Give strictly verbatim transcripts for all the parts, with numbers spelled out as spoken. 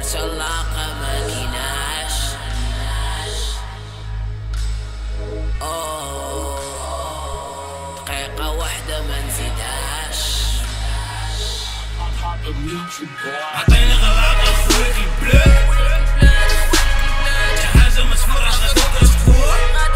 شلاقة ما ليناش. اوه دقيقة واحدة ما نزيدهاش. عطيني غلاقة خويك البلاد، شي حاجة ما تفرح غادي تقوى.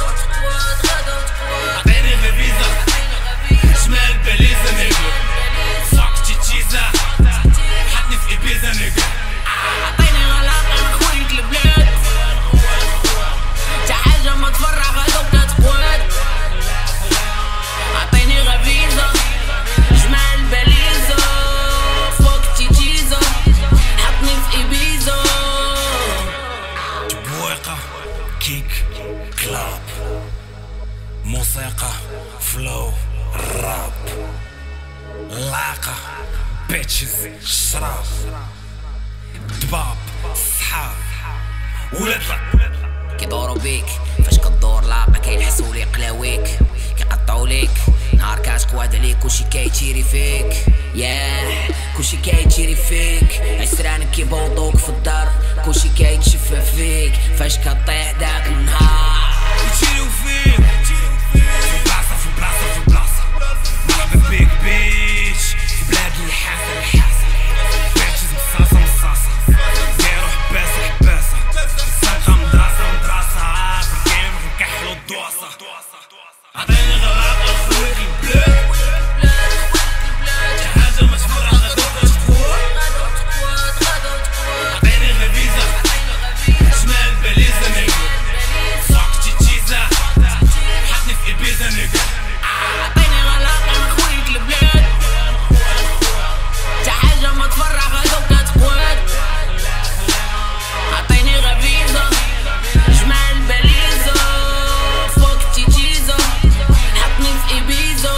عطيني غبيزة شمال باليزة نيجا، فاك تشيزا حطني في إبيزا نيجا. عطيني غلاقة خويك البلاد، شي حاجة ما تفرح غادي تقوى. عطيني غبيزة شمال باليزة، فاك تشيزا حطني في إبيزا. بويقة كيك كلاب، موسيقى فلو راب، لاقة بيتشز شراب، دباب صحاب ولاد كيدورو بيك فاش كدور لاقة كيلحسو لي قلاويك، كيقطعو ليك نهار كتقواد عليك كلشي كيتيري فيك. ياه كلشي كيتيري فيك، عسرانك كيبوطوك في الدار كلشي كيتشفى فيك. فاش كطيح داك النهار يتيريو فيك في بلاصة في بلاصة في بلاصة، مرحبا بيك بيش في بلاد الحاسة الحاسة، بيتشز مصاصة مصاصة، دايرو حباسة حباسة، الزنقة مدراسة مدراسة، في الجيم نكحلو الدواسة. عطيني غلاقة خويك البلاد، شي حاجة ما تفرح غادي تقوى. عطيني غبيزة شمال باليزة نيجا، فاك تشيزا حطني في إبيزا نيجا. عطيني غلاقة خويك البلاد، شي حاجة ما تفرح غادي تقوى. عطيني غبيزة شمال باليزة، فاك تشيزا حطني في إبيزا.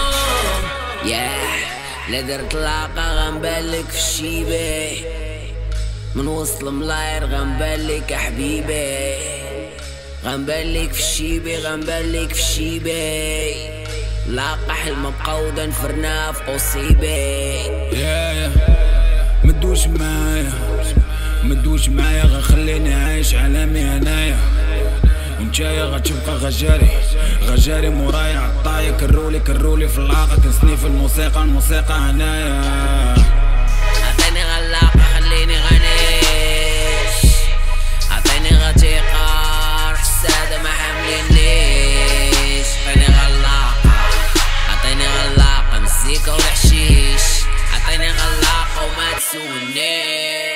ياه لا درت لاقة غنبانلك في الشيبي، من وسط الملاير غنبانلك حبيبي، غنبانلك في الشيبي غنبانلك في الشيبي. لاقة حلمة مقودة نفرنا في أصيبي. يا يا مدوش معايا مدوش معايا غنخليني عايش عالمي هنايا، ونتايا غتبقى غجاري غجاري مورايا عطايا. كرولي كرولي في اللاقة كنسني في الموسيقى، الموسيقى هنايا. عطيني غلاقة خليني غنيش، عطيني غتيقة حسادة ما حاملينيش. عطيني غلاقة عطيني غلاقة مزيكا والحشيش، عطيني غلاقة وما تسولنيش.